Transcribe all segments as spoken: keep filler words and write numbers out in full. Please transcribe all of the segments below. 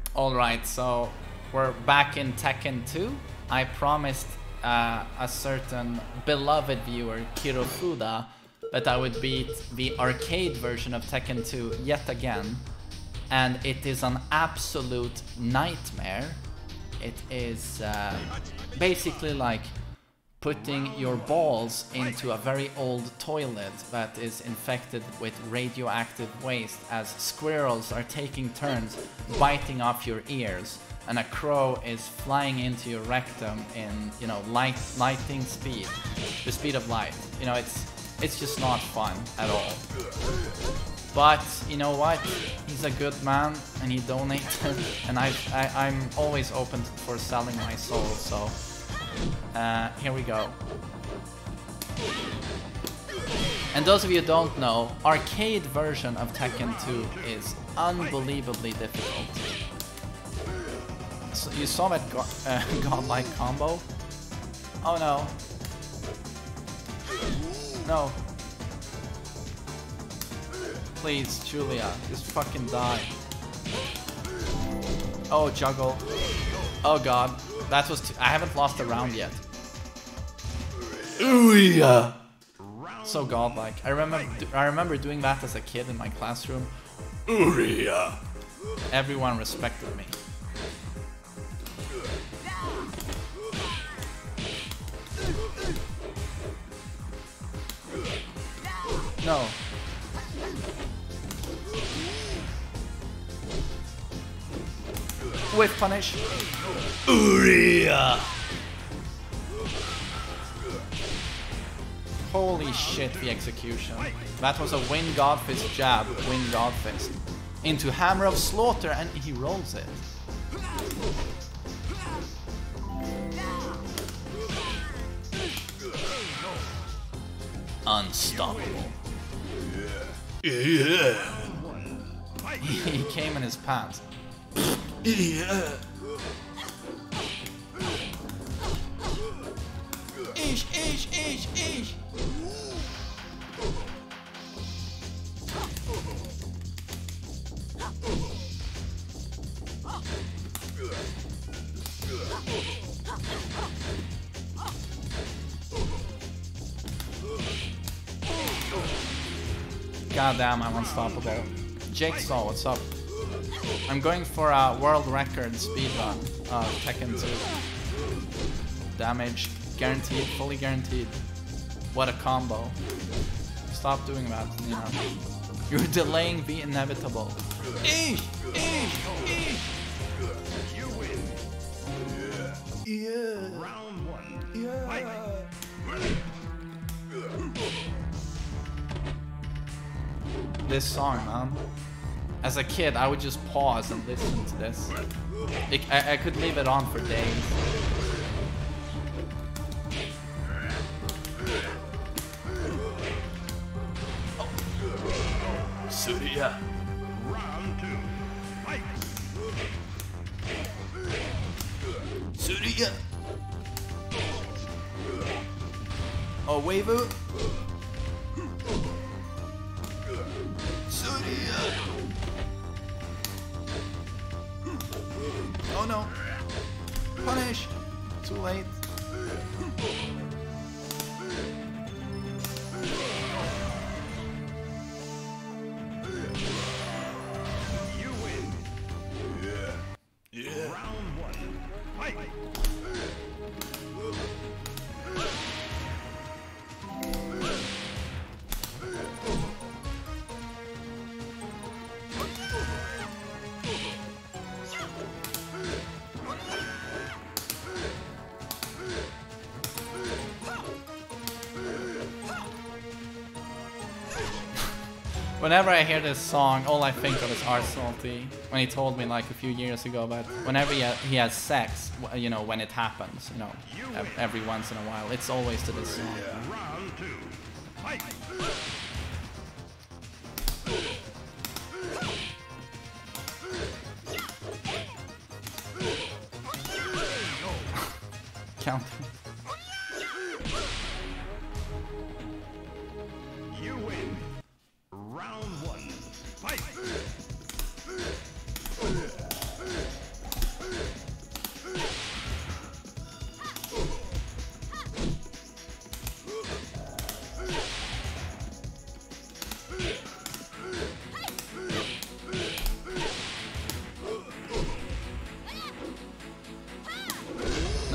Alright, so we're back in Tekken two. I promised uh, a certain beloved viewer, Kirofuda, that I would beat the arcade version of Tekken two yet again. And it is an absolute nightmare. It is uh, basically like putting your balls into a very old toilet that is infected with radioactive waste as squirrels are taking turns biting off your ears and a crow is flying into your rectum in, you know, light lighting speed, the speed of light. You know, it's it's just not fun at all. But you know what? He's a good man and he donated, and I, I I'm always open for selling my soul, so Uh, here we go. And those of you who don't know, arcade version of Tekken two is unbelievably difficult. So you saw that go uh, godlike combo? Oh no. No. Please, Julia, just fucking die. Oh, juggle. Oh god. That was too, I haven't lost a round yet. Ooh yeah. So godlike. I remember I remember doing that as a kid in my classroom. Ooh yeah. Everyone respected me. No. Whip punish. Uria. Holy shit, the execution. That was a Wind Godfist jab, Wind Godfist. Into Hammer of Slaughter, and he rolls it. Unstoppable. Yeah. He came in his pants. Yeah. Ish, ish, ish, ish. Goddamn, I'm unstoppable. Jigsaw, what's up? I'm going for a world record speedrun of Tekken two. Damage guaranteed, fully guaranteed. What a combo. Stop doing that, you know. You're delaying the inevitable. Eesh! Eesh! Eesh! You win. Yeah. Yeah. Round one. Yeah. This song, man. As a kid, I would just pause and listen to this. It, I, I could leave it on for days. Oh. Surya. Round two. Fight. Surya. Oh, Wavu. Surya. Oh no! Punish! Too late. You win. Yeah. Yeah. Round one. Fight. Whenever I hear this song, all I think of is Arsalty. When he told me like a few years ago, but whenever he, ha he has sex, you know, when it happens, you know, every once in a while, it's always to this song. Round two. Fight. Count. You win. Round one. Fight.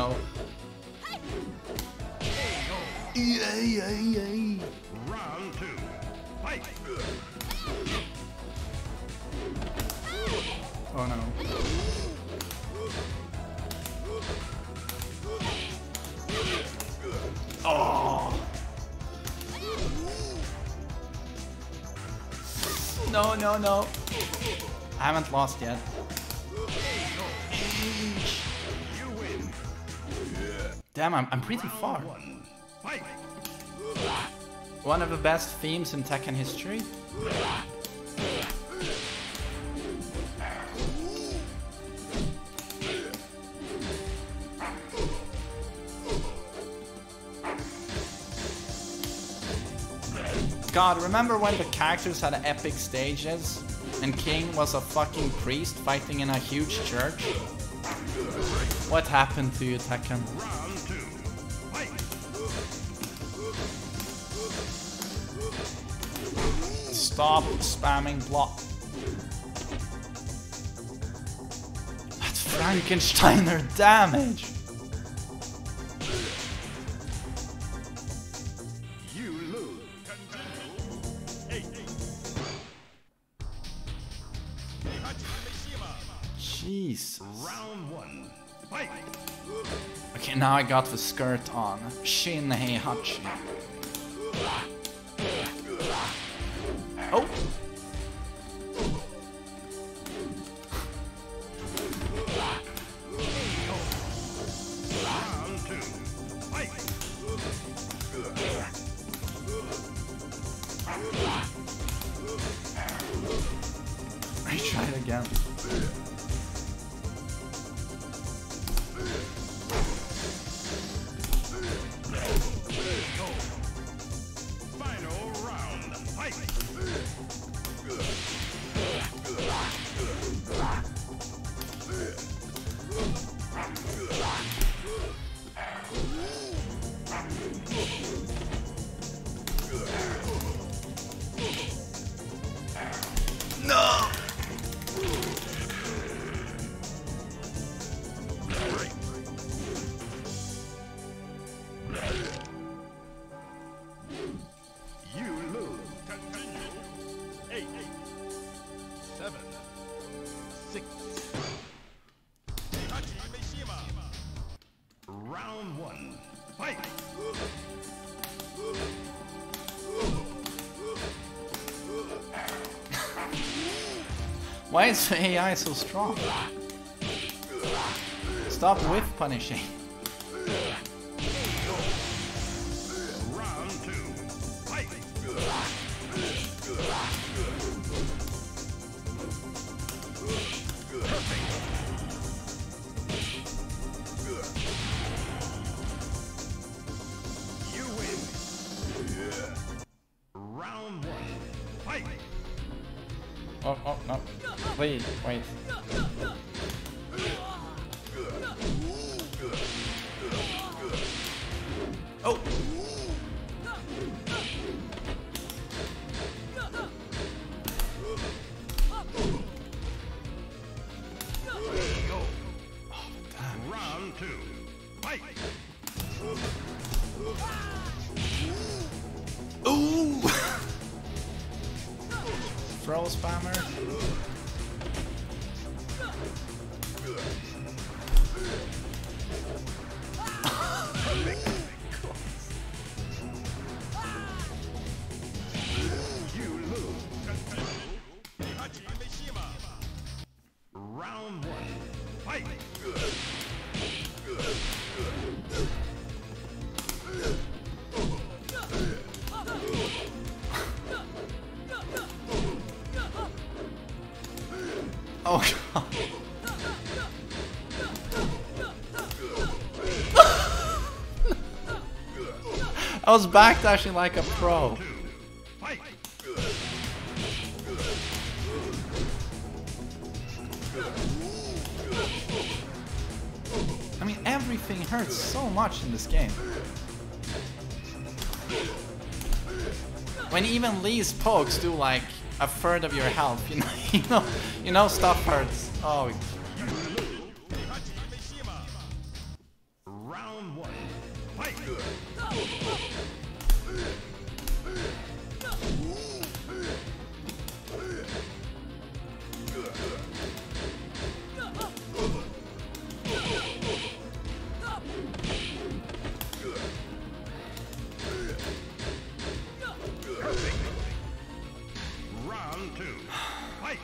no. Yeah, yeah, yeah. Round two. Fight. Oh no. Oh. No, no, no. I haven't lost yet. You win. Damn, I'm, I'm pretty far. One. Fight. One of the best themes in Tekken history. God, remember when the characters had epic stages and King was a fucking priest fighting in a huge church? What happened to you, Tekken? Round two. Fight. Stop spamming block. That's Frankensteiner damage! You lose. Eight. Jesus. Round one. Fight. Okay, now I got the skirt on. Shin Heihachi. Oh! Round two. Fight. I tried again. Final round. Fight. No! You lose. Continue. Eight. Seven. Six. Round one. Fight. Why is the A I so strong? Stop whiff punishing. Round two. Fight. You win. Round one. Fight. Oh, oh, no. Wait, wait. Oh! Round two. Fight. Ooh! Throw spammer. You lose. Round one. Fight. Oh god. I was backdashing like a pro. Fight. I mean, everything hurts so much in this game. When even Lee's pokes do like a third of your health, you know, you know, you know stuff hurts. Oh. Round two. Fight!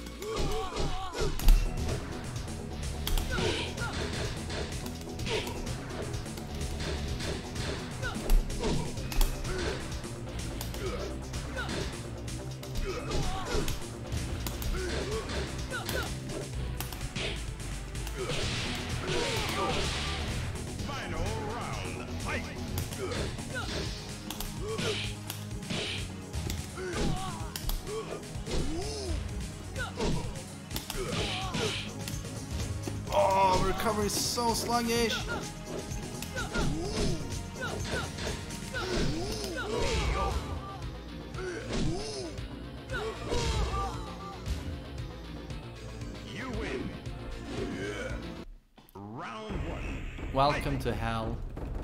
Final round. Fight! Oh, recovery is so sluggish. You win. Round one. Welcome to hell.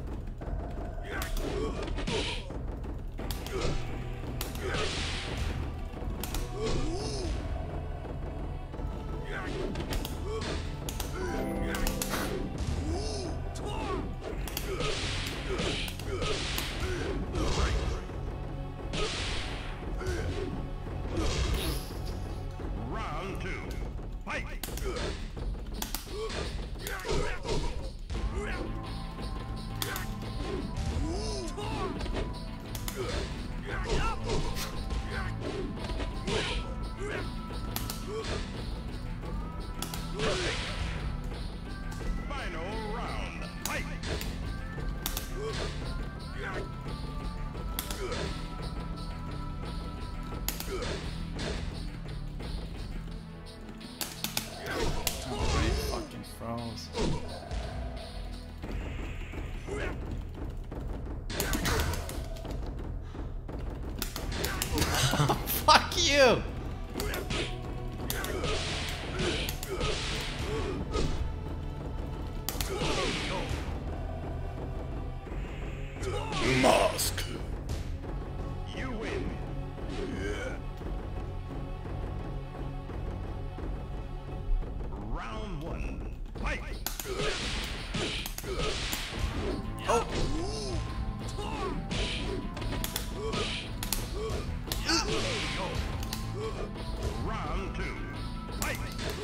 Round two. Fight! Final round. Fight! Great fucking froze. Fuck you! Mask. You win. Round one. Fight! Oh. Round two. Fight!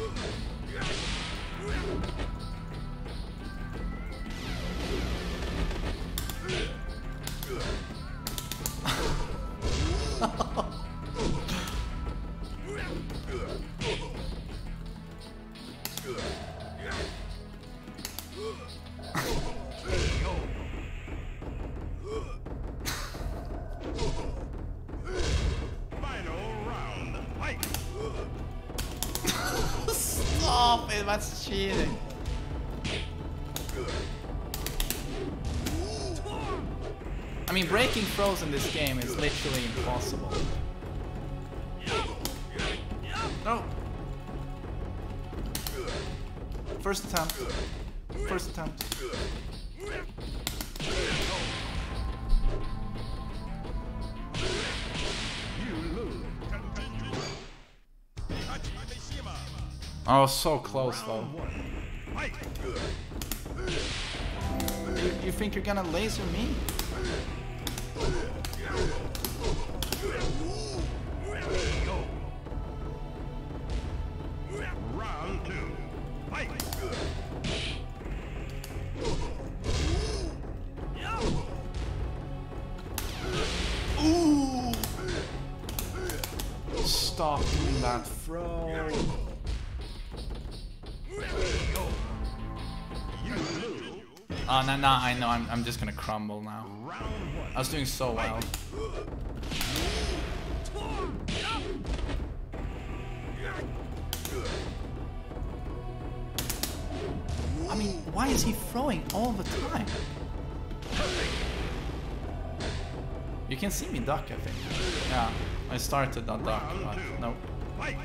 Final round. Fight! Stop it, that's cheating. I mean, breaking throws in this game is literally impossible. No. First attempt. First attempt. You lose. Continue. Oh, so close though. Round one. Fight! You, you think you're gonna laser me? Round two. Fight! Ooh! Stop doing that throw. You lose. Oh, no, no, I know. I'm, I'm just gonna crumble now. Round one. I was doing so well. I mean, why is he throwing all the time? You can see me duck, I think. Yeah, I started that duck, but nope. Fight!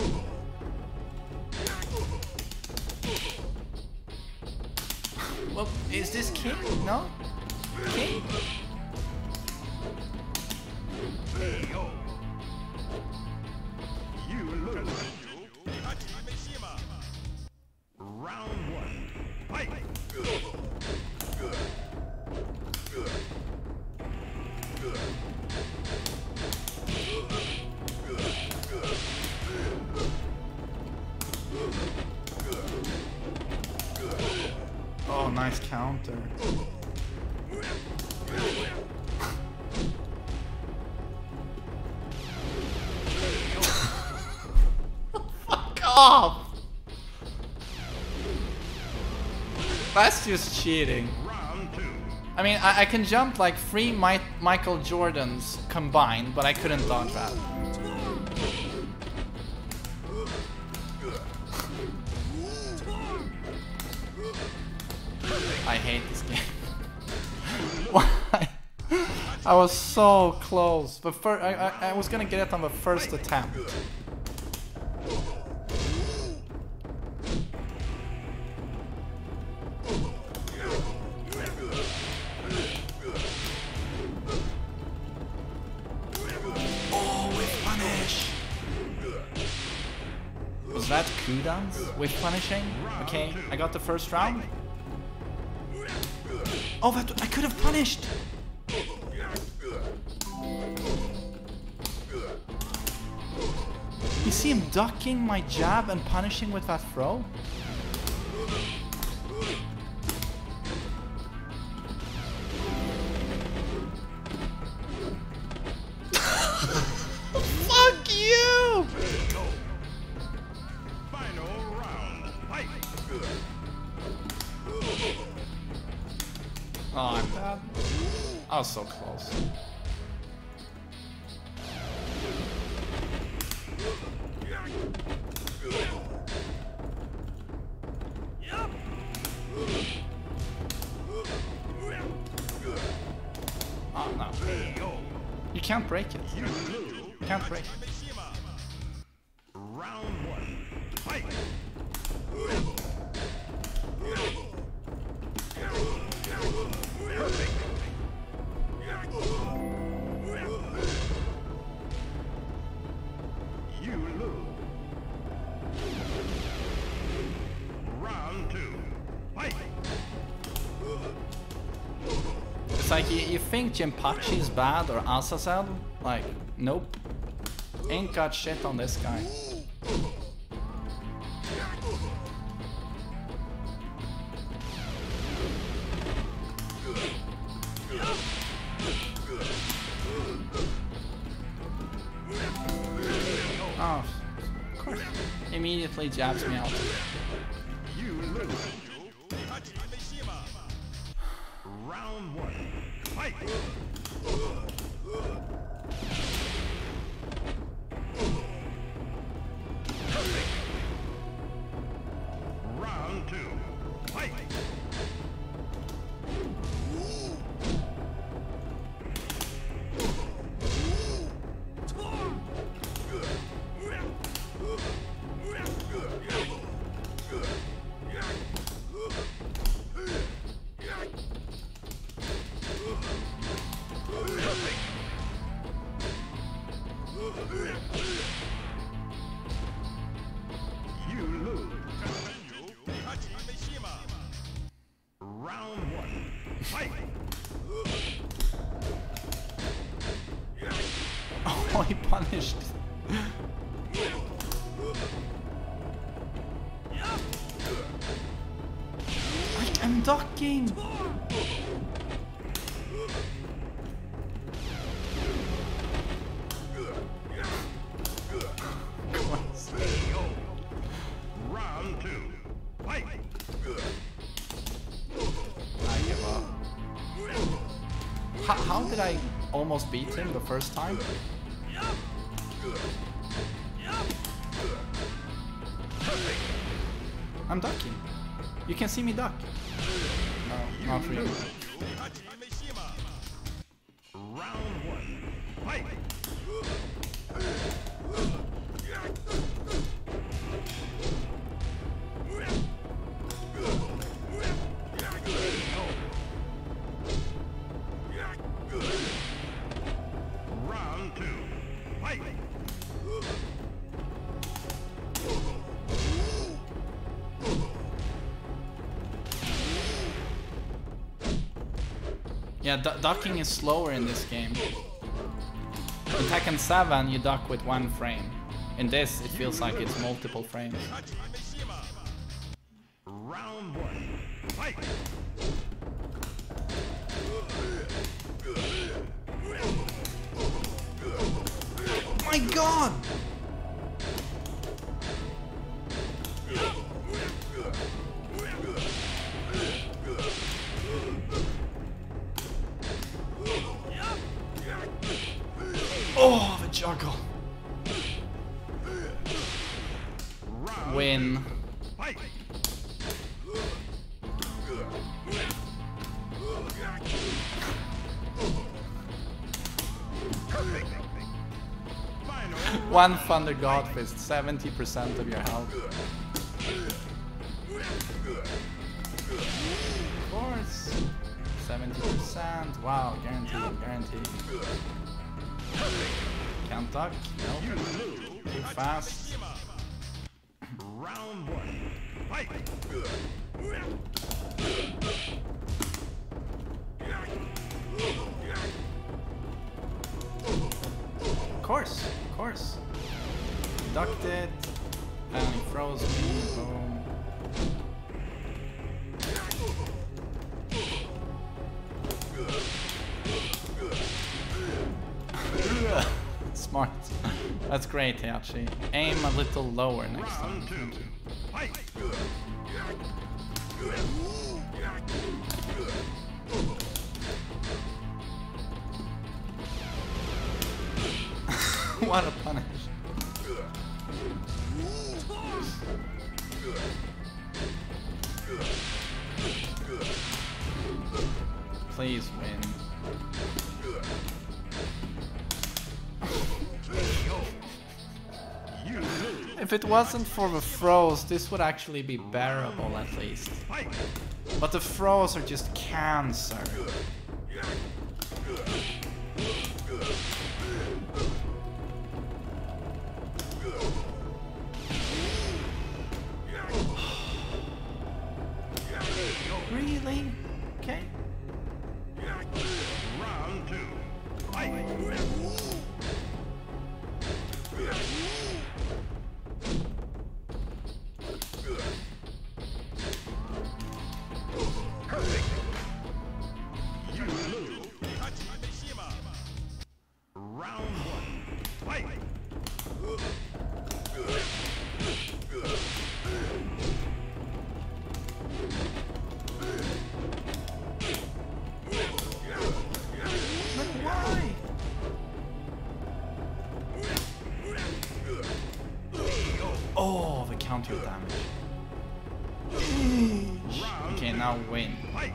Well, Is this king? No? King? K O. You lose. Round one. Fight. Oh, nice counter. Fuck off! That's just cheating. Round two. I mean, I, I can jump like three Mi Michael Jordans combined, but I couldn't dodge that. I hate this game. Why? I was so close. But fir I, I, I was gonna get it on the first attempt. Oh, with punish! Was that Kudans with punishing? Okay, I got the first round. Oh, that I could have punished. You see him ducking my jab and punishing with that throw? Fuck you! Final round. Fight. Oh, I'm bad. I was so close. Oh no. You can't break it. You lose. You can't break it. Round one. Fight. You lose. Round two. Fight. It's like you, you think Jinpachi is bad or Azazel? Like, nope. Ain't got shit on this guy. Oh, of course. Immediately jabs me out. You lose. Round one. Fight. Round two. Fight. You lose. Round one. Fight. Oh, he punished. I am ducking. Round two. Fight. I give up. How, how did I almost beat him the first time? I'm ducking. You can see me duck. No, not really. Round one. Fight. Yeah, du ducking is slower in this game. In Tekken seven, you duck with one frame. In this, it feels like it's multiple frames. Round one. Fight! My god! Oh, the juggle. Win. Fight! One Thunder God Fist, seventy percent of your health. Of course. seventy percent. Wow, guaranteed, guaranteed. Can't duck. Nope. Too fast. Round one. Fight! Of course, of course. Ducked it. And he froze me. Boom. Smart. That's great, Heihachi. Aim a little lower next time. Round two. Fight! What a punish. Please win. If it wasn't for the throws, this would actually be bearable at least. Fight! But the throws are just cancer. Really? Okay. Round two. Fight! Perfect! You lose. Round one. Fight! But why? Oh, the counter damage. Okay, now win. Fight!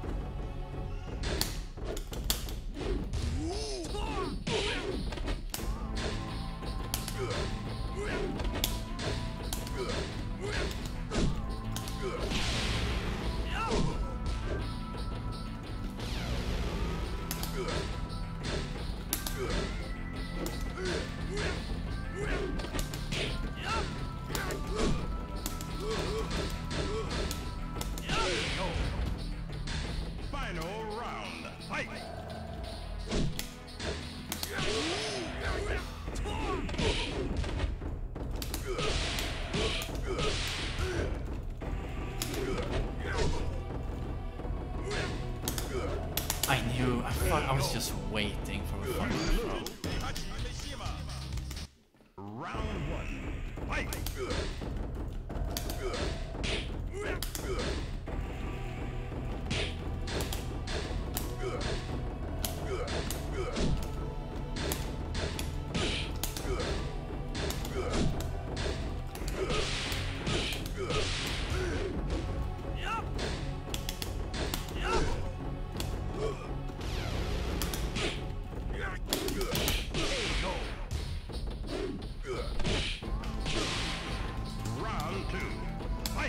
Final round. Fight! I knew. I thought I was just waiting for the fucking throw. Round one. Fight! Round two. Fight!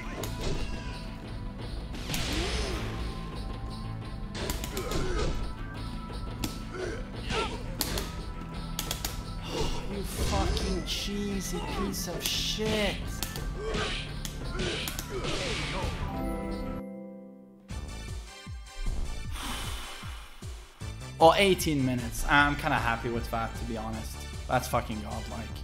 You fucking cheesy piece of shit. Oh, eighteen minutes. I'm kind of happy with that, to be honest. That's fucking godlike.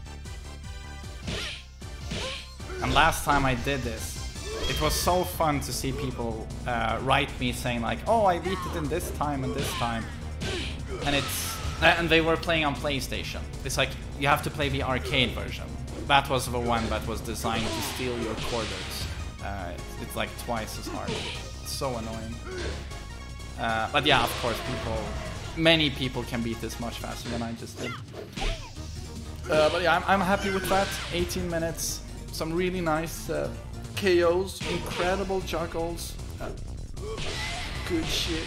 And last time I did this, it was so fun to see people uh, write me saying like, oh, I beat it in this time and this time. And it's and they were playing on PlayStation. It's like, you have to play the arcade version. That was the one that was designed to steal your quarters. Uh, it's, it's like twice as hard. It's so annoying. Uh, but yeah, of course, people, many people can beat this much faster than I just did. Uh, but yeah, I'm, I'm happy with that. eighteen minutes, some really nice uh, K Os, incredible juggles, uh, good shit.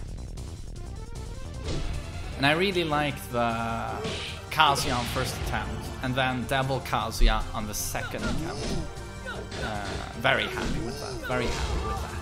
And I really like the Kazuya on first attempt, and then Devil Kazuya on the second attempt. Uh, very happy with that, very happy with that.